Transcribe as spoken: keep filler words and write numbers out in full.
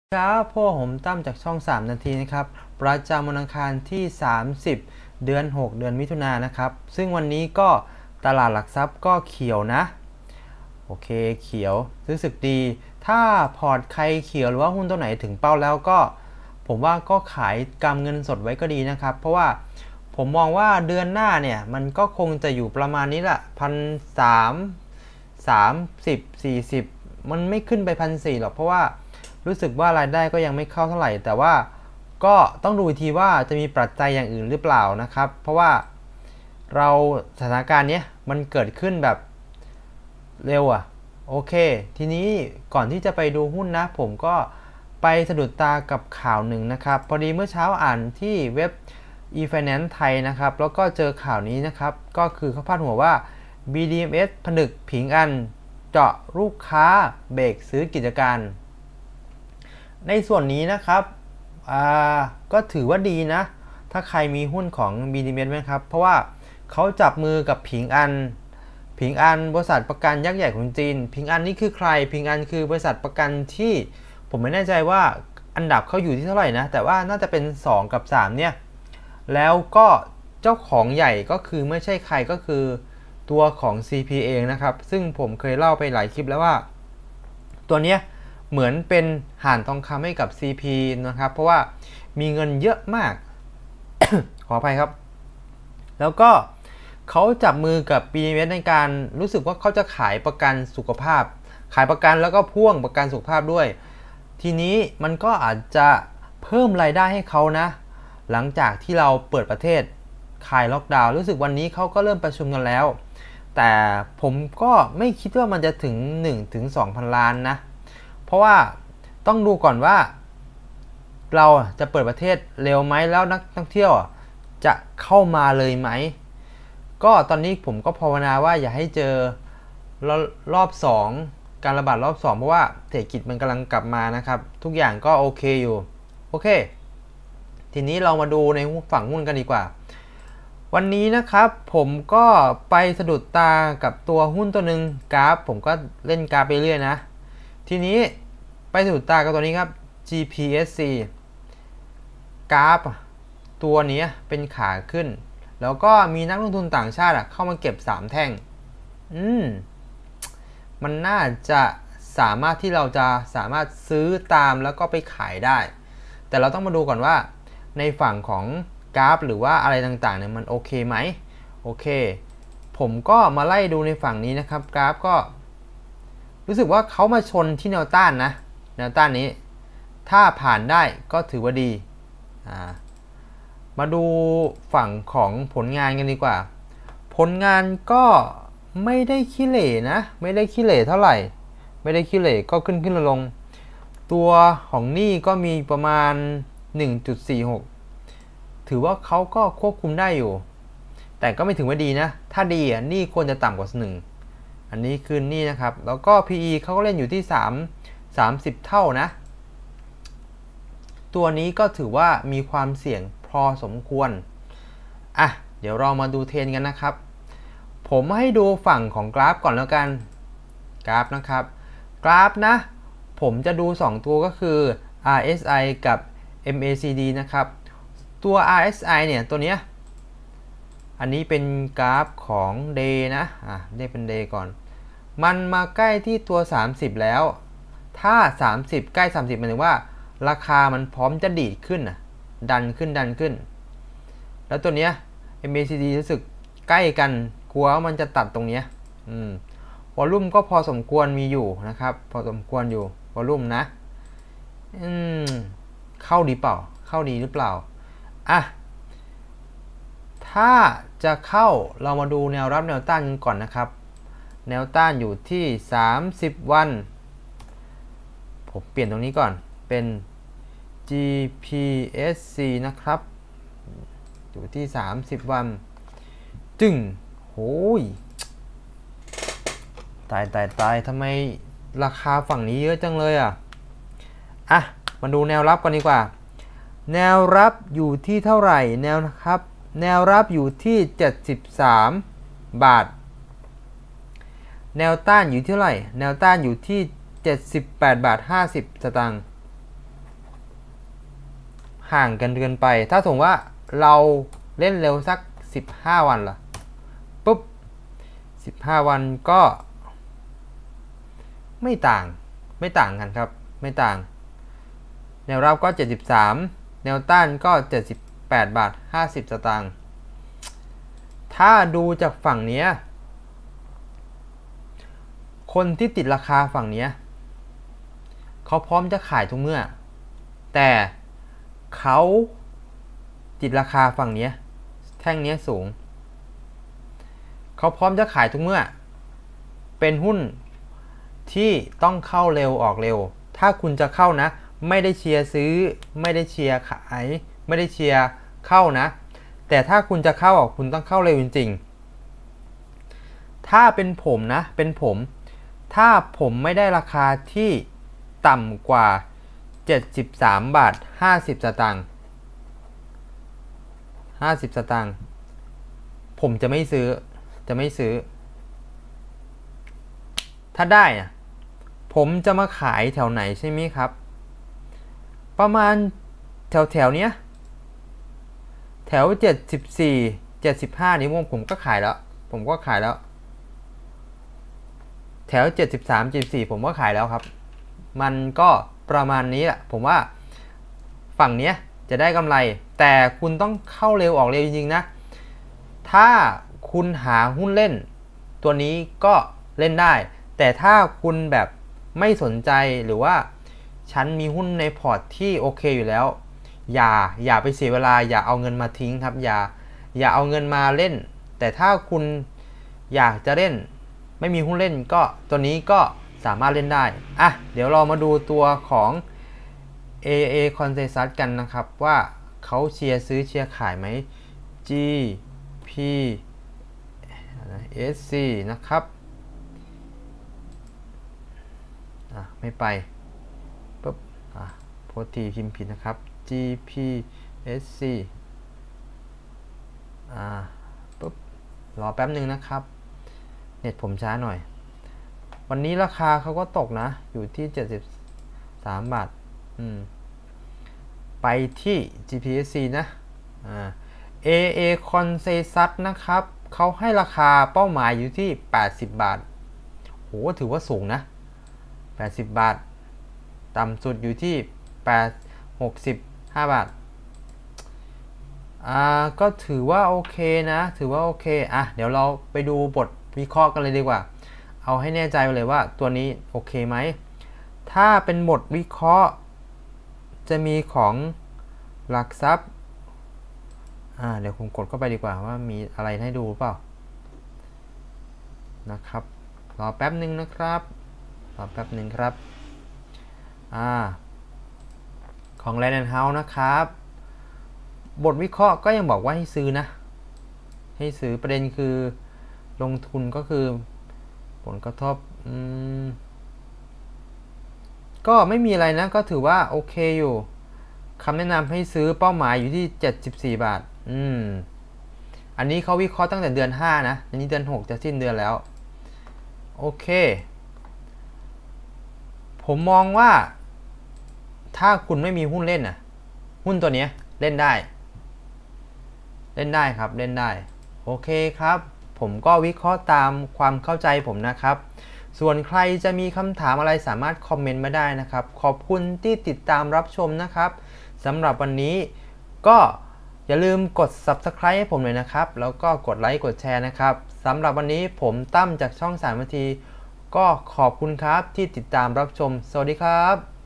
ครับพวกผมตั้มจากช่องสามนาทีนะครับประจำวันอังคารที่สามสิบเดือนหกเดือนมิถุนายนนะครับซึ่งวันนี้ก็ตลาดหลักทรัพย์ก็เขียวนะโอเคเขียวรู้สึกดีถ้าพอร์ตใครเขียวหรือว่าหุ้นตัวไหนถึงเป้าแล้วก็ผมว่าก็ขายกำเงินสดไว้ก็ดีนะครับเพราะว่าผมมองว่าเดือนหน้าเนี่ยมันก็คงจะอยู่ประมาณนี้แหละพันสามสามสิบสี่สิบมันไม่ขึ้นไปพันสี่หรอกเพราะว่ารู้สึกว่ารายได้ก็ยังไม่เข้าเท่าไหร่แต่ว่าก็ต้องดูทีว่าจะมีปัจจัยอย่างอื่นหรือเปล่านะครับเพราะว่าเราสถานการณ์นี้มันเกิดขึ้นแบบเร็วอ่ะโอเคทีนี้ก่อนที่จะไปดูหุ้นนะผมก็ไปสะดุดตากับข่าวหนึ่งนะครับพอดีเมื่อเช้าอ่านที่เว็บ e-finance ไทยนะครับแล้วก็เจอข่าวนี้นะครับก็คือเขาพาดหัวว่า บี ดี เอ็ม เอส ผนึกผิงอันเจาะลูกค้าเบรกซื้อกิจการในส่วนนี้นะครับก็ถือว่าดีนะถ้าใครมีหุ้นของ บี ดี เอ็ม เอส ไหมครับเพราะว่าเขาจับมือกับผิงอันผิงอันบริษัทประกันยักษ์ใหญ่ของจีนผิงอันนี่คือใครผิงอันคือบริษัทประกันที่ผมไม่แน่ใจว่าอันดับเขาอยู่ที่เท่าไหร่นะแต่ว่าน่าจะเป็นสองกับสามเนี่ยแล้วก็เจ้าของใหญ่ก็คือไม่ใช่ใครก็คือตัวของ ซี พี เองนะครับซึ่งผมเคยเล่าไปหลายคลิปแล้วว่าตัวเนี้ยเหมือนเป็นห่านทองคำให้กับ ซี พี นะครับเพราะว่ามีเงินเยอะมาก ขออภัยครับแล้วก็เขาจับมือกับ บี ดี เอ็ม เอส ในการรู้สึกว่าเขาจะขายประกันสุขภาพขายประกันแล้วก็พ่วงประกันสุขภาพด้วยทีนี้มันก็อาจจะเพิ่มรายได้ให้เขานะหลังจากที่เราเปิดประเทศคลายล็อกดาวน์รู้สึกวันนี้เขาก็เริ่มประชุมกันแล้วแต่ผมก็ไม่คิดว่ามันจะถึง หนึ่งถึงสองพัน ล้านนะเพราะว่าต้องดูก่อนว่าเราจะเปิดประเทศเร็วไหมแล้วนักท่องเที่ยวจะเข้ามาเลยไหมก็ตอนนี้ผมก็ภาวนาว่าอย่าให้เจอรอบสองการระบาดรอบสองเพราะว่าเศรษฐกิจมันกำลังกลับมานะครับทุกอย่างก็โอเคอยู่โอเคทีนี้เรามาดูในฝั่งหุ้นกันดีกว่าวันนี้นะครับผมก็ไปสะดุดตากับตัวหุ้นตัวหนึ่งกราฟผมก็เล่นกราฟไปเรื่อยนะทีนี้ไปสะดุดตากับตัวนี้ครับ จี พี เอส ซี กราฟตัวนี้เป็นขาขึ้นแล้วก็มีนักลงทุนต่างชาติเข้ามาเก็บสามแท่งอืมมันน่าจะสามารถที่เราจะสามารถซื้อตามแล้วก็ไปขายได้แต่เราต้องมาดูก่อนว่าในฝั่งของกราฟหรือว่าอะไรต่างๆเนี่ยมันโอเคไหมโอเคผมก็มาไล่ดูในฝั่งนี้นะครับกราฟก็รู้สึกว่าเขามาชนที่แนวต้านนะแนวต้านนี้ถ้าผ่านได้ก็ถือว่าดีอ่ามาดูฝั่งของผลงานกันดีกว่าผลงานก็ไม่ได้ขี้เหร่นะไม่ได้ขี้เหร่เท่าไหร่ไม่ได้ขี้เหร่ก็ขึ้นขึ้นลงตัวของหนี้ก็มีประมาณ หนึ่งจุดสี่หก ถือว่าเขาก็ควบคุมได้อยู่แต่ก็ไม่ถึงว่าดีนะถ้าดีอ่ะหนี้ควรจะต่ำกว่าหนึ่งอันนี้คือหนี้นะครับแล้วก็ พี อี เขาก็เล่นอยู่ที่สาม สามสิบเท่านะตัวนี้ก็ถือว่ามีความเสี่ยงพอสมควรอ่ะเดี๋ยวเรามาดูเทรนกันนะครับผมให้ดูฝั่งของกราฟก่อนแล้วกันกราฟนะครับกราฟนะผมจะดูสองตัวก็คือ อาร์ เอส ไอ กับ เอ็ม เอ ซี ดี นะครับตัว อาร์ เอส ไอ เนี่ยตัวเนี้ยอันนี้เป็นกราฟของ Day นะอ่ะเรียกเป็น Day ก่อนมันมาใกล้ที่ตัวสามสิบแล้วถ้าสามสิบใกล้สามสิบหมายถึงว่าราคามันพร้อมจะดีดขึ้นดันขึ้นดันขึ้นแล้วตัวเนี้ย เอ็ม เอ ซี ดี รู้สึกใกล้กันกลัวมันจะตัดตรงเนี้ยอืมวอลลุ่มก็พอสมควรมีอยู่นะครับพอสมควรอยู่วอลลุ่มนะอืมเข้าดีเปล่าเข้าดีหรือเปล่าอ่ะถ้าจะเข้าเรามาดูแนวรับแนวต้านกันก่อนนะครับแนวต้านอยู่ที่สามสิบวันผมเปลี่ยนตรงนี้ก่อนเป็น จี พี เอส ซี นะครับอยู่ที่สามสิบวันจึงโหยตายตายตายทำไมราคาฝั่งนี้เยอะจังเลยอ่ะอ่ะมาดูแนวรับกันดีกว่าแนวรับอยู่ที่เท่าไหร่แนวนะครับแนวรับอยู่ที่เจ็ดสิบสามบาทแนวต้านอยู่ที่เท่าไหร่แนวต้านอยู่ที่เจ็ดสิบแปดบาทห้าสิบสตางค์ห่างกันเกินไปถ้าสมมติว่าเราเล่นเร็วสักสิบห้าวันล่ะปุ๊บสิบห้าวันก็ไม่ต่างไม่ต่างกันครับไม่ต่างแนวรับก็เจ็ดสิบสามแนวต้านก็เจ็ดสิบแปดบาทห้าสิบสตางค์ถ้าดูจากฝั่งนี้คนที่ติดราคาฝั่งนี้เขาพร้อมจะขายทุกเมื่อแต่เขาติดราคาฝั่งนี้แท่งนี้สูงเขาพร้อมจะขายทุกเมื่อเป็นหุ้นที่ต้องเข้าเร็วออกเร็วถ้าคุณจะเข้านะไม่ได้เชียร์ซื้อไม่ได้เชียร์ขายไม่ได้เชียร์เข้านะแต่ถ้าคุณจะเข้าคุณต้องเข้าเร็วจริงๆถ้าเป็นผมนะเป็นผมถ้าผมไม่ได้ราคาที่ต่ำกว่าเจ็ดสิบสามบาทห้าสิบสตางค์ห้าสิบสตางค์ผมจะไม่ซื้อจะไม่ซื้อถ้าได้นะผมจะมาขายแถวไหนใช่ไหมครับประมาณแถวแถวเนี้ยแถวเจ็ดสิบสี่ เจ็ดสิบห้านี้ผมก็ขายแล้วผมก็ขายแล้วแถวเจ็ดสิบสาม เจ็ดสิบสี่ผมก็ขายแล้วครับมันก็ประมาณนี้แหละผมว่าฝั่งเนี้ยจะได้กำไรแต่คุณต้องเข้าเร็วออกเร็วจริงๆนะถ้าคุณหาหุ้นเล่นตัวนี้ก็เล่นได้แต่ถ้าคุณแบบไม่สนใจหรือว่าฉันมีหุ้นในพอร์ตที่โอเคอยู่แล้วอย่าอย่าไปเสียเวลาอย่าเอาเงินมาทิ้งครับอย่าอย่าเอาเงินมาเล่นแต่ถ้าคุณอยากจะเล่นไม่มีหุ้นเล่นก็ตัวนี้ก็สามารถเล่นได้อ่ะเดี๋ยวเรามาดูตัวของ เอ เอ Consensus กันนะครับว่าเขาเชียร์ซื้อเชียร์ขายไหม จี พี เอส ซี นะครับอ่ะไม่ไปปุ๊บอ่ะโพสทีพิมพ์ผิดนะครับ จี พี เอส ซี อ่าปุ๊บรอแป๊บหนึ่งนะครับเน็ตผมช้าหน่อยวันนี้ราคาเขาก็ตกนะอยู่ที่เจ็ดสิบสามบาทอืมไปที่ จี พี เอส ซี นะอ่า เอ เอ Consensus นะครับเขาให้ราคาเป้าหมายอยู่ที่แปดสิบบาทโหถือว่าสูงนะแปดสิบบาทต่ำสุดอยู่ที่แปด หกสิบห้าบาทอ่าก็ถือว่าโอเคนะถือว่าโอเคอ่ะเดี๋ยวเราไปดูบทวิเคราะห์กันเลยดีกว่าเอาให้แน่ใจไปเลยว่าตัวนี้โอเคไหมถ้าเป็นบทวิเคราะห์จะมีของหลักทรัพย์อ่าเดี๋ยวผมกดเข้าไปดีกว่าว่ามีอะไรให้ดูเปล่านะครับรอแป๊บหนึ่งนะครับรอแป๊บหนึ่งครับอ่าของ Land and House นะครับบทวิเคราะห์ก็ยังบอกว่าให้ซื้อนะให้ซื้อประเด็นคือลงทุนก็คือผลกระทบอืมก็ไม่มีอะไรนะก็ถือว่าโอเคอยู่คำแนะนำให้ซื้อเป้าหมายอยู่ที่เจ็ดสิบสี่บาทอืมอันนี้เขาวิเคราะห์ตั้งแต่เดือนห้านะอันนี้เดือนหกจะสิ้นเดือนแล้วโอเคผมมองว่าถ้าคุณไม่มีหุ้นเล่นน่ะหุ้นตัวนี้เล่นได้เล่นได้ครับเล่นได้โอเคครับผมก็วิเคราะห์ตามความเข้าใจผมนะครับส่วนใครจะมีคำถามอะไรสามารถคอมเมนต์มาได้นะครับขอบคุณที่ติดตามรับชมนะครับสำหรับวันนี้ก็อย่าลืมกด ซับสไครบ์ ให้ผมเลยนะครับแล้วก็กดไลค์กดแชร์นะครับสำหรับวันนี้ผมตั้มจากช่องสามนาทีก็ขอบคุณครับที่ติดตามรับชมสวัสดีครับ